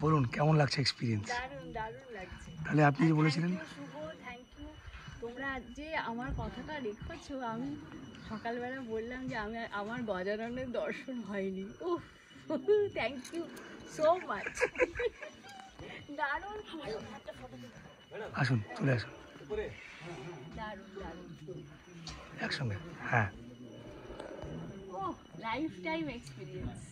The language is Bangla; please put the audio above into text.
বলুন কেমন লাগছে এক্সপিরিয়েন্স? দারুণ দারুণ লাগছে। তাহলে আপনি যে বলেছিলেন শুভ, থ্যাংক ইউ। তোমরা যে আমার কথাটা রেখেছো, আমি সকালবেলা বললাম যে আমার গজাননের দর্শন হয়নি। উফ, থ্যাংক ইউ সো মাচ। দারুণ, আসুন চলে আসুন দারুণ দারুণ। একসঙ্গে। হ্যাঁ, ও লাইফ টাইম এক্সপিরিয়েন্স।